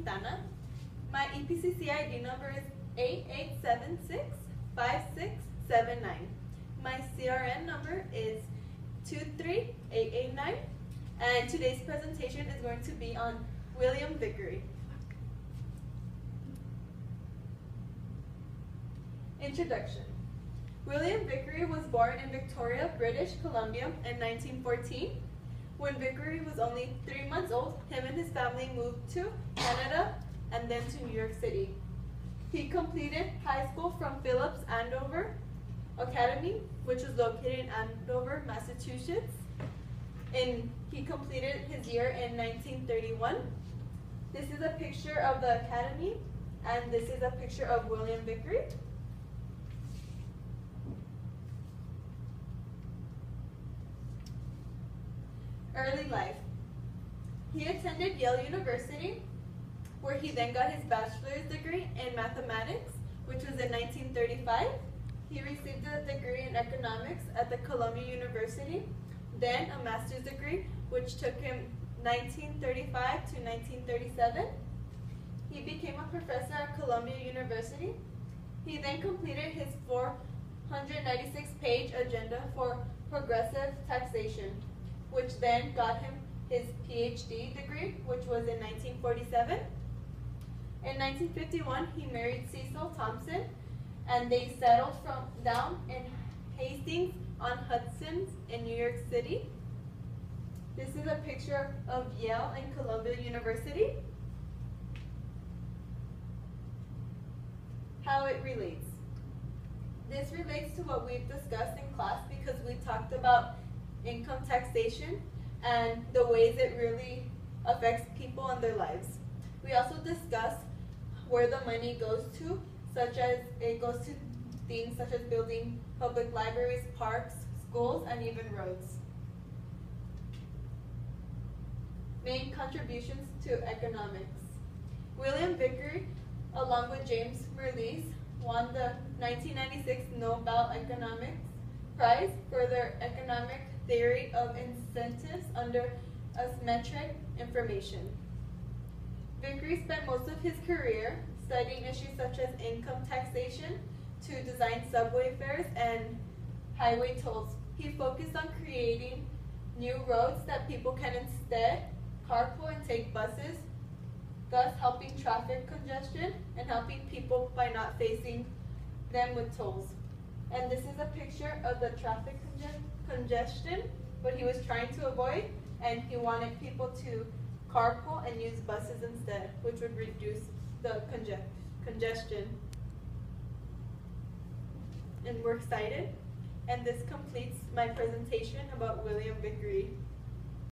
Quintana. My EPCC ID number is 88765679. My CRN number is 23889. And today's presentation is going to be on William Vickery. Introduction. William Vickery was born in Victoria, British Columbia in 1914. When Vickery was only 3 months old, him and his family moved to Canada and then to New York City. He completed high school from Phillips Andover Academy, which was located in Andover, Massachusetts. He completed his year in 1931. This is a picture of the academy, and this is a picture of William Vickery. Early life. He attended Yale University, where he then got his bachelor's degree in mathematics, which was in 1935. He received a degree in economics at the Columbia University, then a master's degree, which took him 1935 to 1937. He became a professor at Columbia University. He then completed his 496-page agenda for progressive taxation, which then got him his PhD degree, which was in 1947. In 1951, he married Cecil Thompson, and they settled down in Hastings on Hudson in New York City. This is a picture of Yale and Columbia University. How it relates. This relates to what we've discussed in class because we talked about income taxation and the ways it really affects people and their lives. We also discussed where the money goes to, such as it goes to things such as building public libraries, parks, schools, and even roads. Main contributions to economics. William Vickery, along with James Mirrlees, won the 1996 Nobel Economics Prize for their economic theory of incentives under asymmetric information. Vickery spent most of his career studying issues such as income taxation to design subway fares and highway tolls. He focused on creating new roads that people can instead carpool and take buses, thus helping traffic congestion and helping people by not facing them with tolls. And this is a picture of the traffic congestion, what he was trying to avoid, and he wanted people to carpool and use buses instead, which would reduce the congestion. And we're excited, and this completes my presentation about William Vickery.